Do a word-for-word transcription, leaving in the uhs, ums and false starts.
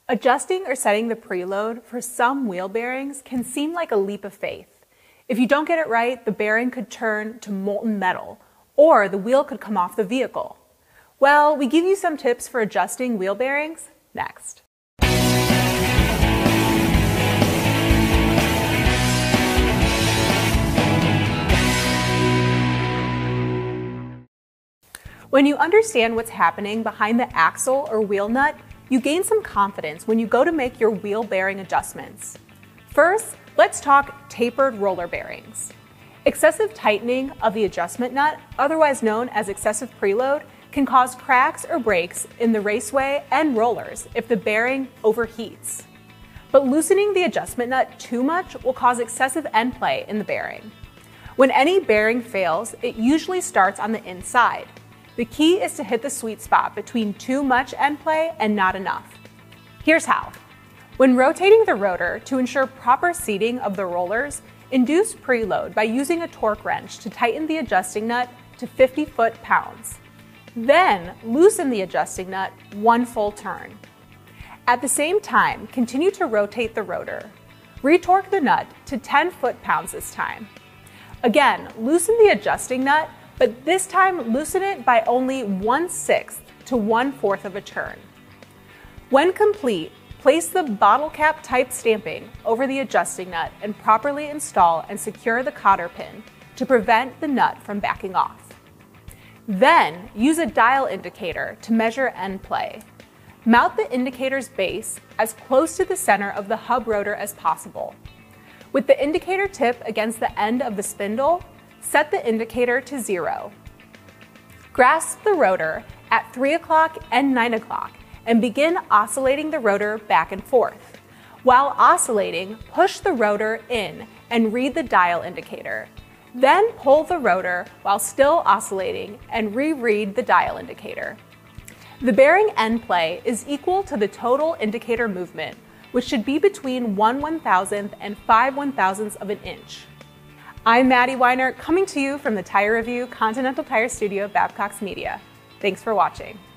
Adjusting or setting the preload for some wheel bearings can seem like a leap of faith. If you don't get it right, the bearing could turn to molten metal, or the wheel could come off the vehicle. Well, we give you some tips for adjusting wheel bearings next. When you understand what's happening behind the axle or wheel nut, you gain some confidence when you go to make your wheel bearing adjustments. First, let's talk tapered roller bearings. Excessive tightening of the adjustment nut, otherwise known as excessive preload, can cause cracks or breaks in the raceway and rollers if the bearing overheats. But loosening the adjustment nut too much will cause excessive end play in the bearing. When any bearing fails, it usually starts on the inside. The key is to hit the sweet spot between too much end play and not enough. Here's how. When rotating the rotor to ensure proper seating of the rollers, induce preload by using a torque wrench to tighten the adjusting nut to fifty foot-pounds. Then loosen the adjusting nut one full turn. At the same time, continue to rotate the rotor. Retorque the nut to ten foot-pounds this time. Again, loosen the adjusting nut, but this time loosen it by only one sixth to one fourth of a turn. When complete, place the bottle cap type stamping over the adjusting nut and properly install and secure the cotter pin to prevent the nut from backing off. Then use a dial indicator to measure end play. Mount the indicator's base as close to the center of the hub rotor as possible. With the indicator tip against the end of the spindle, set the indicator to zero. Grasp the rotor at three o'clock and nine o'clock and begin oscillating the rotor back and forth. While oscillating, push the rotor in and read the dial indicator. Then pull the rotor while still oscillating and reread the dial indicator. The bearing end play is equal to the total indicator movement, which should be between one one thousandth and five one thousandths of an inch. I'm Maddie Winer, coming to you from the Tire Review Continental Tire Studio, Babcox Media. Thanks for watching.